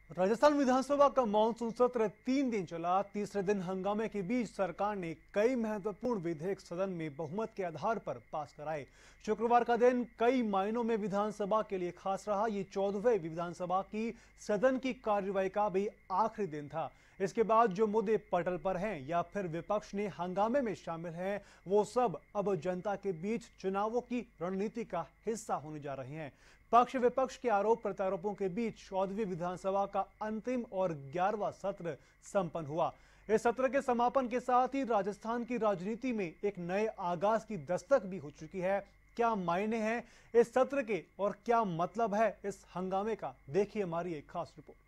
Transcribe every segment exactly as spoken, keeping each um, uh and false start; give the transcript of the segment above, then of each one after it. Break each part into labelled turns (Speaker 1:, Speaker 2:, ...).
Speaker 1: राजस्थान विधानसभा का मानसून सत्र तीन दिन चला। तीसरे दिन हंगामे के बीच सरकार ने कई महत्वपूर्ण विधेयक सदन में बहुमत के आधार पर पास कराए। शुक्रवार का दिन कई मायनों में विधानसभा के लिए खास रहा। ये चौदहवें विधानसभा की सदन की कार्यवाही का भी आखिरी दिन था। इसके बाद जो मुद्दे पटल पर हैं या फिर विपक्ष ने हंगामे में शामिल हैं, वो सब अब जनता के बीच चुनावों की रणनीति का हिस्सा होने जा रहे हैं। पक्ष विपक्ष के आरोप प्रत्यारोपों के बीच चौदहवीं विधानसभा का अंतिम और ग्यारहवां सत्र संपन्न हुआ। इस सत्र के समापन के साथ ही राजस्थान की राजनीति में एक नए आगाज की दस्तक भी हो चुकी है। क्या मायने हैं इस सत्र के और क्या मतलब है इस हंगामे का, देखिए हमारी एक खास रिपोर्ट।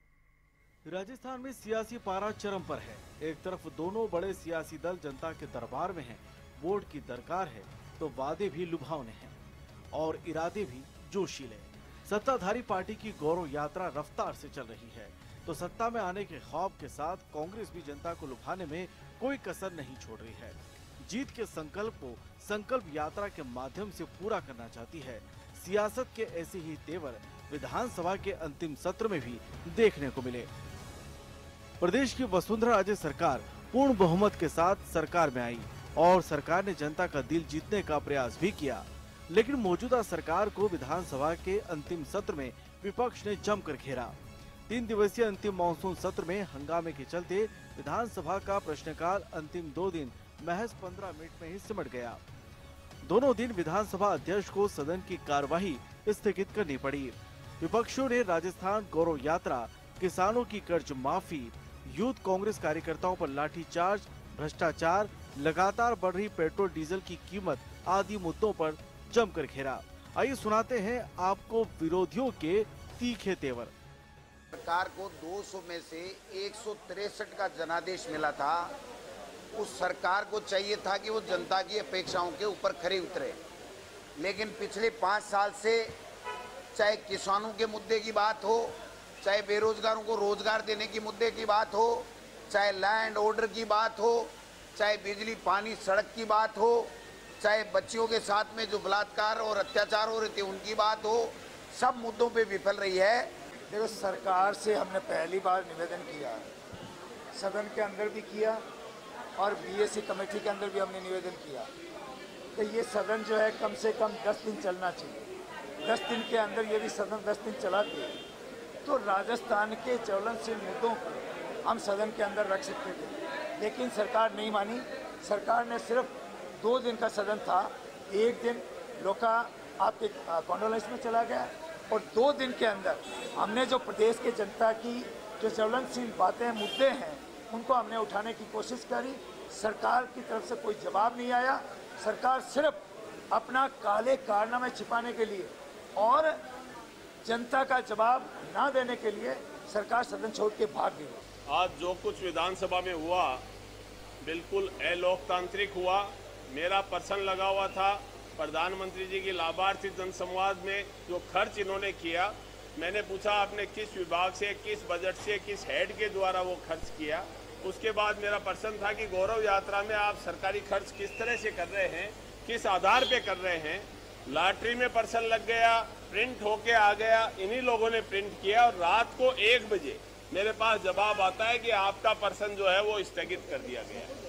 Speaker 2: राजस्थान में सियासी पारा चरम पर है। एक तरफ दोनों बड़े सियासी दल जनता के दरबार में हैं, वोट की दरकार है तो वादे भी लुभावने हैं और इरादे भी जोशीले। सत्ताधारी पार्टी की गौरव यात्रा रफ्तार से चल रही है तो सत्ता में आने के ख्वाब के साथ कांग्रेस भी जनता को लुभाने में कोई कसर नहीं छोड़ रही है। जीत के संकल्प को संकल्प यात्रा के माध्यम से पूरा करना चाहती है। सियासत के ऐसे ही तेवर विधानसभा के अंतिम सत्र में भी देखने को मिले। प्रदेश की वसुंधरा राजे सरकार पूर्ण बहुमत के साथ सरकार में आई और सरकार ने जनता का दिल जीतने का प्रयास भी किया, लेकिन मौजूदा सरकार को विधानसभा के अंतिम सत्र में विपक्ष ने जमकर घेरा। तीन दिवसीय अंतिम मानसून सत्र में हंगामे के चलते विधानसभा का प्रश्नकाल अंतिम दो दिन महज पंद्रह मिनट में ही सिमट गया। दोनों दिन विधानसभा अध्यक्ष को सदन की कार्यवाही स्थगित करनी पड़ी। विपक्षों ने राजस्थान गौरव यात्रा, किसानों की कर्ज माफी, यूथ कांग्रेस कार्यकर्ताओं पर लाठीचार्ज, भ्रष्टाचार, लगातार बढ़ रही पेट्रोल डीजल की कीमत आदि मुद्दों पर जमकर घेरा। आइए सुनाते हैं आपको विरोधियों के तीखे तेवर।
Speaker 3: सरकार को दो सौ में से एक सौ तिरसठ का जनादेश मिला था। उस सरकार को चाहिए था कि वो जनता की अपेक्षाओं के ऊपर खरी उतरे, लेकिन पिछले पाँच साल से चाहे किसानों के मुद्दे की बात हो, चाहे बेरोजगारों को रोजगार देने की मुद्दे की बात हो, चाहे लैंड ऑर्डर की बात हो, चाहे बिजली पानी सड़क की बात हो, चाहे बच्चियों के साथ में जो बलात्कार और अत्याचार हो रहे थे उनकी बात हो, सब मुद्दों पे विफल रही है।
Speaker 4: देखो, सरकार से हमने पहली बार निवेदन किया, सदन के अंदर भी किया और बीएससी कमेटी के अंदर भी हमने निवेदन किया कि ये सदन जो है कम से कम दस दिन चलना चाहिए। दस दिन के अंदर यदि सदन दस दिन चलाते तो राजस्थान के ज्वलनशील मुद्दों को हम सदन के अंदर रख सकते थे, लेकिन सरकार नहीं मानी। सरकार ने सिर्फ दो दिन का सदन था, एक दिन लोका आपके कॉन्डोलेंस में चला गया और दो दिन के अंदर हमने जो प्रदेश के जनता की जो ज्वलनशील बातें मुद्दे हैं उनको हमने उठाने की कोशिश करी। सरकार की तरफ से कोई जवाब नहीं आया। सरकार सिर्फ अपना काले कारनामे छिपाने के लिए और जनता का जवाब ना देने के लिए सरकार सदन छोड़ के भाग गई।
Speaker 5: आज जो कुछ विधानसभा में हुआ बिल्कुल अलोकतांत्रिक हुआ। मेरा पर्सन लगा हुआ था प्रधानमंत्री जी की लाभार्थी जनसंवाद में जो खर्च इन्होंने किया। मैंने पूछा आपने किस विभाग से, किस बजट से, किस हेड के द्वारा वो खर्च किया। उसके बाद मेरा प्रश्न था कि गौरव यात्रा में आप सरकारी खर्च किस तरह से कर रहे हैं, किस आधार पे कर रहे हैं। लॉटरी में पर्सन लग गया, प्रिंट होके आ गया, इन्हीं लोगों ने प्रिंट किया और रात को एक बजे मेरे पास जवाब आता है कि आपका पर्सन जो है वो स्थगित कर दिया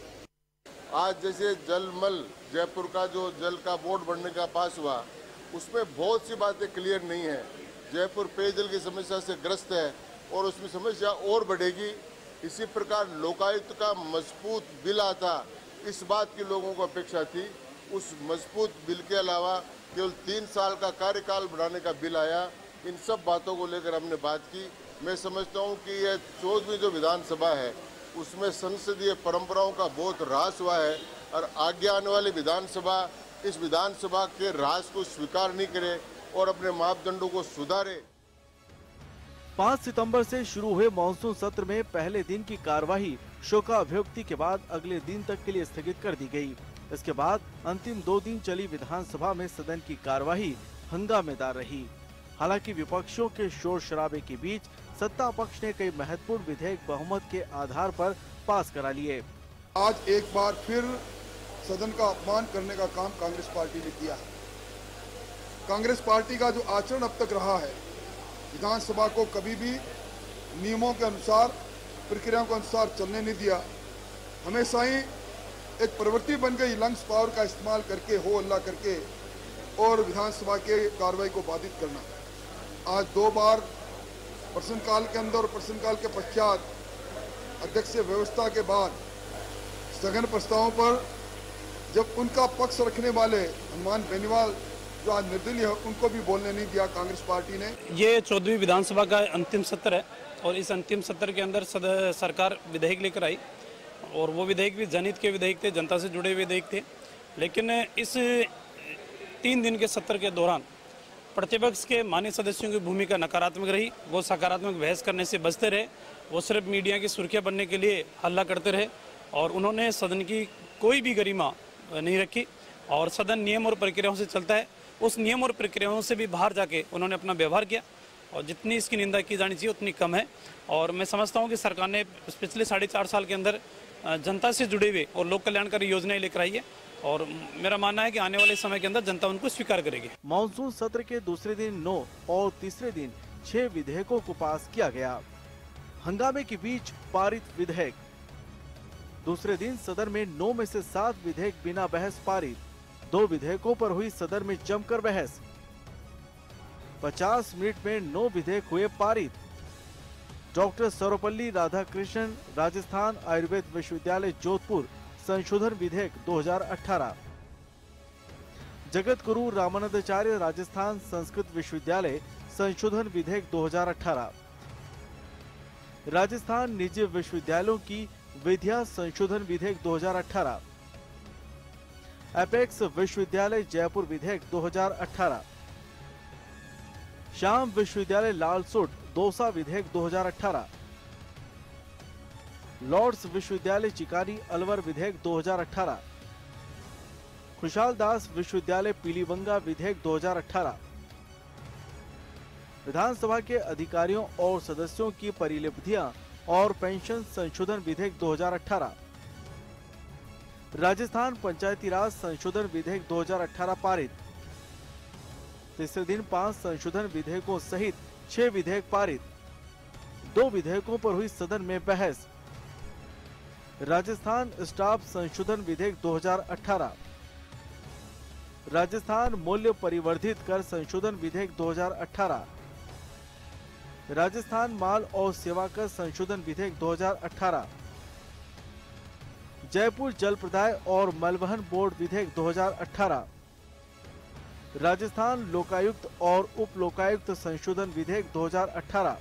Speaker 5: गया।
Speaker 6: आज जैसे जलमल जयपुर का जो जल का बोर्ड बनने का पास हुआ, उसमें बहुत सी बातें क्लियर नहीं है। जयपुर पेयजल की समस्या से ग्रस्त है और उसमें समस्या और बढ़ेगी। इसी प्रकार लोकायुक्त का मजबूत बिल आता, इस बात की लोगों को अपेक्षा थी। उस मजबूत बिल के अलावा केवल तीन साल का कार्यकाल बढ़ाने का बिल आया। इन सब बातों को लेकर हमने बात की। मैं समझता हूं कि यह चौदहवीं जो विधानसभा है उसमें संसदीय परंपराओं का बहुत ह्रास हुआ है और आगे आने वाली विधानसभा इस विधानसभा के ह्रास को स्वीकार नहीं करे और अपने मापदंडों को सुधारे।
Speaker 2: पाँच सितंबर से शुरू हुए मानसून सत्र में पहले दिन की कार्यवाही शोकाभिव्यक्ति के बाद अगले दिन तक के लिए स्थगित कर दी गई। इसके बाद अंतिम दो दिन चली विधानसभा में सदन की कार्यवाही हंगामेदार रही। हालांकि विपक्षों के शोर शराबे के बीच सत्ता पक्ष ने कई महत्वपूर्ण विधेयक बहुमत के आधार पर पास करा लिए।
Speaker 7: आज एक बार फिर सदन का अपमान करने का काम कांग्रेस पार्टी ने किया है। कांग्रेस पार्टी का जो आचरण अब तक रहा है, विधानसभा को कभी भी नियमों के अनुसार, प्रक्रियाओं के अनुसार चलने नहीं दिया। हमेशा ही एक प्रवृत्ति बन गई लंग्स पावर का इस्तेमाल करके, हो अल्लाह करके और विधानसभा के कार्रवाई को बाधित करना। आज दो बार प्रश्नकाल के अंदर और प्रश्नकाल के पश्चात अध्यक्षीय व्यवस्था के बाद स्थगन प्रस्तावों पर जब उनका पक्ष रखने वाले हनुमान बेनीवाल जो आज निर्दलीय है, उनको भी बोलने नहीं दिया कांग्रेस पार्टी ने।
Speaker 8: ये चौदहवीं विधानसभा का अंतिम सत्र है और इस अंतिम सत्र के अंदर सरकार विधेयक लेकर आई और वो विधेयक भी जनहित के विधेयक थे, जनता से जुड़े विधेयक थे। लेकिन इस तीन दिन के सत्र के दौरान प्रतिपक्ष के मान्य सदस्यों की भूमिका नकारात्मक रही। वो सकारात्मक बहस करने से बचते रहे, वो सिर्फ मीडिया की सुर्खियां बनने के लिए हल्ला करते रहे और उन्होंने सदन की कोई भी गरिमा नहीं रखी। और सदन नियम और प्रक्रियाओं से चलता है, उस नियम और प्रक्रियाओं से भी बाहर जाके उन्होंने अपना व्यवहार किया और जितनी इसकी निंदा की जानी चाहिए उतनी कम है। और मैं समझता हूँ कि सरकार ने पिछले साढ़े चार साल के अंदर जनता से जुड़े हुए और लोक कल्याणकारी योजनाएं लेकर आई है और मेरा मानना है कि आने वाले समय के अंदर जनता उनको स्वीकार करेगी।
Speaker 2: मानसून सत्र के दूसरे दिन नौ और तीसरे दिन छह विधेयकों को पास किया गया। हंगामे के बीच पारित विधेयक। दूसरे दिन सदन में नौ में से सात विधेयक बिना बहस पारित। दो विधेयकों पर हुई सदन में जमकर बहस। पचास मिनट में नौ विधेयक हुए पारित। डॉक्टर सर्वपल्ली राधाकृष्णन राजस्थान आयुर्वेद विश्वविद्यालय जोधपुर संशोधन विधेयक दो हज़ार अठारह। जगत गुरु रामानंदाचार्य राजस्थान संस्कृत विश्वविद्यालय संशोधन विधेयक दो हज़ार अठारह। राजस्थान निजी विश्वविद्यालयों की विधिया संशोधन विधेयक दो हज़ार अठारह। एपेक्स विश्वविद्यालय जयपुर विधेयक दो हज़ार अठारह। श्याम विश्वविद्यालय लालसोट दौसा विधेयक दो हज़ार अठारह। लॉर्ड्स विश्वविद्यालय चिकारी अलवर विधेयक दो हज़ार अठारह। खुशाल दास विश्वविद्यालय पीलीबंगा विधेयक दो हज़ार अठारह। विधानसभा के अधिकारियों और सदस्यों की परिलिप्तियां और पेंशन संशोधन विधेयक दो हज़ार अठारह। राजस्थान पंचायती राज संशोधन विधेयक दो हज़ार अठारह पारित। तीसरे दिन पांच संशोधन विधेयकों सहित छह विधेयक पारित। दो विधेयकों पर हुई सदन में बहस। राजस्थान स्टाफ संशोधन विधेयक दो हज़ार अठारह। राजस्थान मूल्य परिवर्धित कर संशोधन विधेयक दो हज़ार अठारह। राजस्थान माल और सेवा कर संशोधन विधेयक दो हज़ार अठारह। जयपुर जल प्रदाय और मलवहन बोर्ड विधेयक दो हज़ार अठारह। राजस्थान लोकायुक्त और उप लोकायुक्त संशोधन विधेयक दो हज़ार अठारह।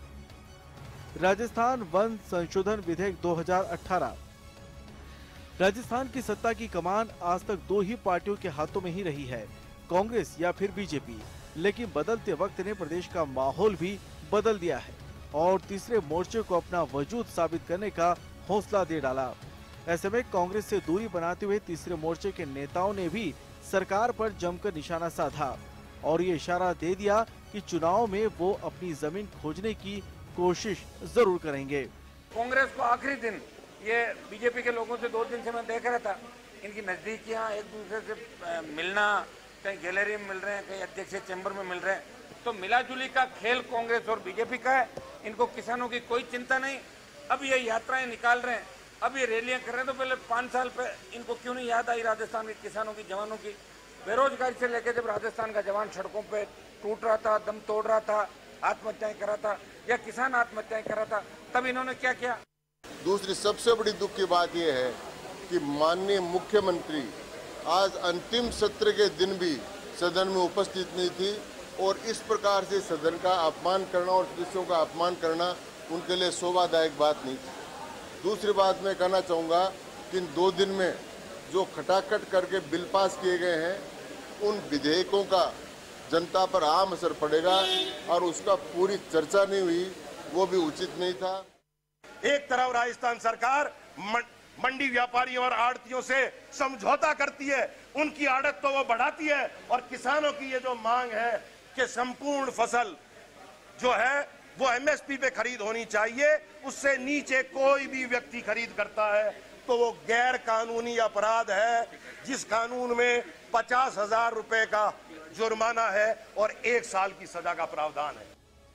Speaker 2: राजस्थान वन संशोधन विधेयक दो हज़ार अठारह। राजस्थान की सत्ता की कमान आज तक दो ही पार्टियों के हाथों में ही रही है, कांग्रेस या फिर बीजेपी। लेकिन बदलते वक्त ने प्रदेश का माहौल भी बदल दिया है और तीसरे मोर्चे को अपना वजूद साबित करने का हौसला दे डाला। ऐसे में कांग्रेस से दूरी बनाते हुए तीसरे मोर्चे के नेताओं ने भी सरकार पर जमकर निशाना साधा और ये इशारा दे दिया कि चुनाव में वो अपनी जमीन खोजने की कोशिश जरूर करेंगे।
Speaker 9: कांग्रेस को आखिरी दिन ये बीजेपी के लोगों से दो दिन से मैं देख रहा था, इनकी नजदीकियां, एक दूसरे से मिलना, कहीं गैलरी में मिल रहे हैं, कहीं अध्यक्ष चैम्बर में मिल रहे हैं। तो मिलाजुली का खेल कांग्रेस और बीजेपी का है। इनको किसानों की कोई चिंता नहीं। अब ये यात्राएं निकाल रहे हैं, अब ये रैलियां कर रहे हैं, तो पहले पाँच साल पे इनको क्यों नहीं याद आई राजस्थान के किसानों की, जवानों की? बेरोजगारी से लेकर जब राजस्थान का जवान सड़कों पे टूट रहा था, दम तोड़ रहा था, आत्महत्याएं कर रहा था या किसान आत्महत्याएं कर रहा था, तब इन्होंने क्या किया?
Speaker 6: दूसरी सबसे बड़ी दुख की बात यह है कि माननीय मुख्यमंत्री आज अंतिम सत्र के दिन भी सदन में उपस्थित नहीं थी और इस प्रकार से सदन का अपमान करना और सदस्यों का अपमान करना उनके लिए शोभादायक बात नहीं थी। दूसरी बात मैं कहना चाहूँगा कि इन दो दिन में जो खटाखट करके बिल पास किए गए हैं, उन विधेयकों का जनता पर आम असर पड़ेगा और उसका पूरी चर्चा नहीं हुई, वो भी उचित नहीं था।
Speaker 10: एक तरफ राजस्थान सरकार मंडी व्यापारियों और आड़तियों से समझौता करती है, उनकी आड़त तो वो बढ़ाती है, और किसानों की ये जो मांग है कि संपूर्ण फसल जो है वो एमएसपी पे खरीद होनी चाहिए, उससे नीचे कोई भी व्यक्ति खरीद करता है तो वो गैर कानूनी अपराध है, जिस कानून में पचास हजार रुपए का जुर्माना है और एक साल की सजा का प्रावधान है।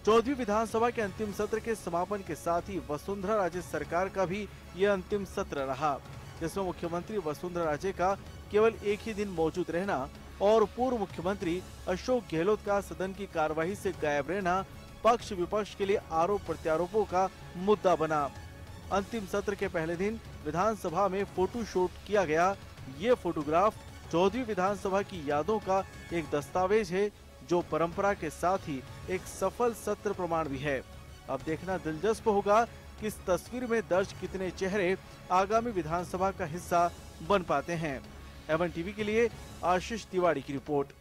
Speaker 2: चौदहवीं विधानसभा के अंतिम सत्र के समापन के साथ ही वसुंधरा राजे सरकार का भी यह अंतिम सत्र रहा, जिसमें मुख्यमंत्री वसुंधरा राजे का केवल एक ही दिन मौजूद रहना और पूर्व मुख्यमंत्री अशोक गहलोत का सदन की कार्यवाही से गायब रहना पक्ष विपक्ष के लिए आरोप प्रत्यारोपों का मुद्दा बना। अंतिम सत्र के पहले दिन विधानसभा में फोटो शूट किया गया। ये फोटोग्राफ चौदहवीं विधानसभा की यादों का एक दस्तावेज है, जो परंपरा के साथ ही एक सफल सत्र प्रमाण भी है। अब देखना दिलचस्प होगा कि इस तस्वीर में दर्ज कितने चेहरे आगामी विधानसभा का हिस्सा बन पाते हैं। एवन टीवी के लिए आशीष तिवारी की रिपोर्ट।